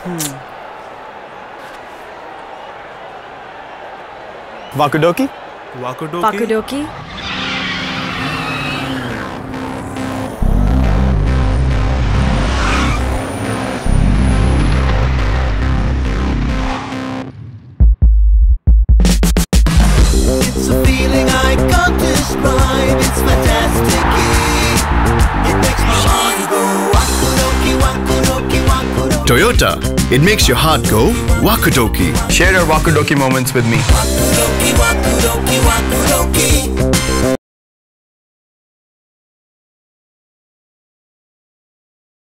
Wakudoki? Wakudoki. It's a feeling I can't describe. It's fantastic. It makes my heart go wakudoki, wakudoki, wakudoki. Toyota, it makes your heart go wakudoki. Share your Wakudoki moments with me. Wakudoki, wakudoki, wakudoki.